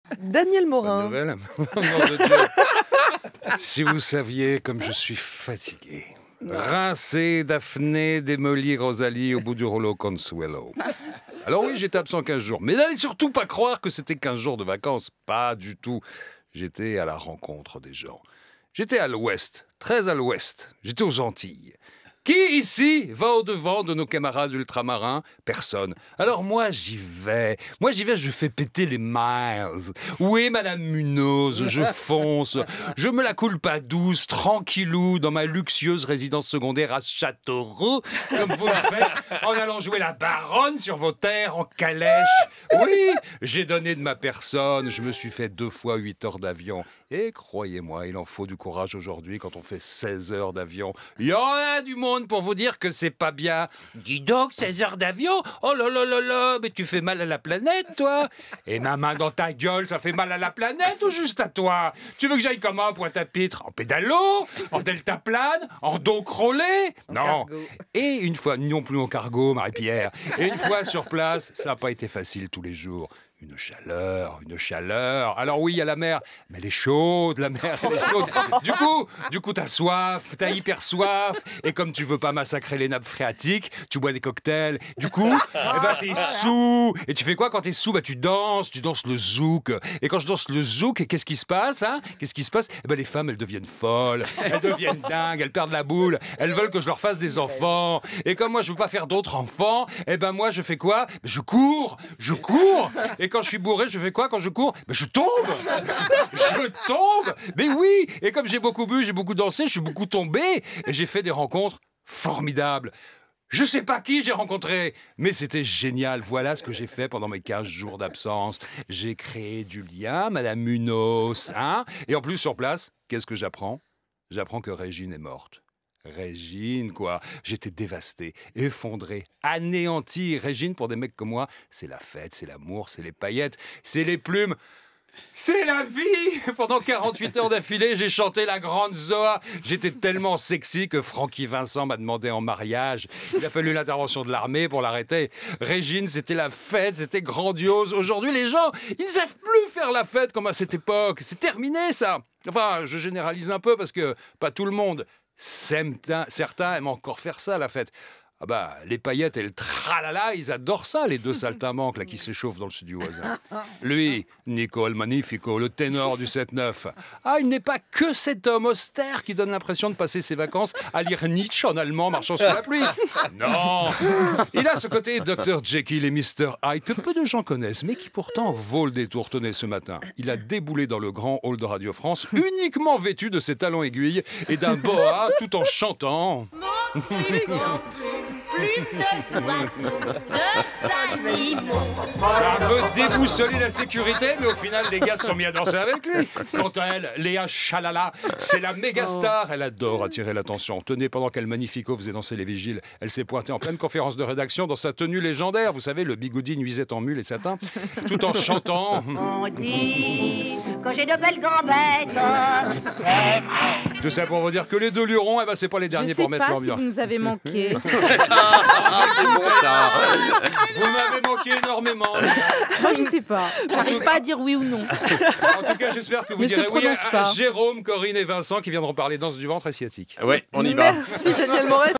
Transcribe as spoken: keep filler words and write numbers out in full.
Daniel Morin. Bonne nouvelle. Nom de Dieu. Si vous saviez comme je suis fatigué. Rincé, Daphné, démoli, Rosalie au bout du rouleau Consuelo. Alors oui, j'étais absent quinze jours. Mais n'allez surtout pas croire que c'était quinze jours de vacances. Pas du tout. J'étais à la rencontre des gens. J'étais à l'ouest, très à l'ouest. J'étais aux Antilles. Qui ici va au-devant de nos camarades ultramarins? Personne. Alors moi, j'y vais. Moi, j'y vais, je fais péter les miles. Oui, Madame Munoz, je fonce. Je me la coule pas douce, tranquillou, dans ma luxueuse résidence secondaire à Châteauroux, comme vous le faites, en allant jouer la baronne sur vos terres en calèche. Oui, j'ai donné de ma personne. Je me suis fait deux fois huit heures d'avion. Et croyez-moi, il en faut du courage aujourd'hui quand on fait seize heures d'avion. Il y en a du monde pour vous dire que c'est pas bien. Dis donc, seize heures d'avion? Oh là là là là, mais tu fais mal à la planète, toi. Et ma main dans ta gueule, ça fait mal à la planète ou juste à toi? Tu veux que j'aille comment, Pointe-à-Pitre? En pédalo? En deltaplane? En dos crawlé? Non. Et une fois, non plus en cargo, Marie-Pierre. Et une fois sur place, ça n'a pas été facile tous les jours. Une chaleur, une chaleur. Alors oui, il y a la mer, mais elle est chaude, la mer, elle est chaude. Du coup, du coup, t'as soif, t'as hyper soif. Et comme tu veux pas massacrer les nappes phréatiques, tu bois des cocktails. Du coup, eh ben, t'es sous. Et tu fais quoi quand t'es sous? Bah, tu danses, tu danses le zouk. Et quand je danse le zouk, qu'est-ce qui se passe, hein? Qu'est-ce qui se passe? Eh ben, les femmes, elles deviennent folles, elles deviennent dingues, elles perdent la boule. Elles veulent que je leur fasse des enfants. Et comme moi, je veux pas faire d'autres enfants, eh ben, moi, je fais quoi? Je cours, je cours. Et quand je suis bourré, je fais quoi quand je cours? Ben je tombe. Je tombe. Mais oui. Et comme j'ai beaucoup bu, j'ai beaucoup dansé, je suis beaucoup tombé. Et j'ai fait des rencontres formidables. Je sais pas qui j'ai rencontré, mais c'était génial. Voilà ce que j'ai fait pendant mes quinze jours d'absence. J'ai créé du lien, Madame Munoz. Hein? Et en plus, sur place, qu'est-ce que j'apprends? J'apprends que Régine est morte. Régine, quoi. J'étais dévasté, effondré, anéanti. Régine, pour des mecs comme moi, c'est la fête, c'est l'amour, c'est les paillettes, c'est les plumes. C'est la vie! Pendant quarante-huit heures d'affilée, j'ai chanté la grande Zoa. J'étais tellement sexy que Francky Vincent m'a demandé en mariage. Il a fallu l'intervention de l'armée pour l'arrêter. Régine, c'était la fête, c'était grandiose. Aujourd'hui, les gens, ils ne savent plus faire la fête comme à cette époque. C'est terminé, ça. Enfin, je généralise un peu parce que pas tout le monde. Certains, certains aiment encore faire ça, la fête. Ah bah, les paillettes et le tralala, ils adorent ça, les deux saltimbanques là, qui s'échauffent dans le studio voisin. Lui, Nicole Magnifico, le ténor du sept neuf. Ah, il n'est pas que cet homme austère qui donne l'impression de passer ses vacances à lire Nietzsche en allemand marchant sous la pluie. Non. Il a ce côté docteur Jekyll et mister Hyde que peu de gens connaissent, mais qui pourtant vaut le détour. Tenez, ce matin, il a déboulé dans le grand hall de Radio France, uniquement vêtu de ses talons aiguilles et d'un boa, tout en chantant... Plume de soissons, de salimon. Ça veut déboussoler la sécurité, mais au final, les gars se sont mis à danser avec lui. Quant à elle, Léa Chalala, c'est la méga star. Elle adore attirer l'attention. Tenez, pendant qu'elle Magnifico faisait danser les vigiles, elle s'est pointée en pleine conférence de rédaction dans sa tenue légendaire. Vous savez, le bigoudi nuisette en mule et satin, tout en chantant. On dit que j'ai de belles gambettes. Tout ça pour vous dire que les deux lurons, eh ben, c'est pas les derniers pour mettre Je sais pas l'ambiance. si vous nous avez manqué. Ah, c'est bon ça. Vous m'avez manqué énormément. Moi, je sais pas. J'arrive pas à dire oui ou non. En tout cas, j'espère que vous Ne se direz oui à, prononce à pas. Jérôme, Corinne et Vincent qui viendront parler danse du ventre et sciatique. Ouais, on y va. Merci Daniel Morin.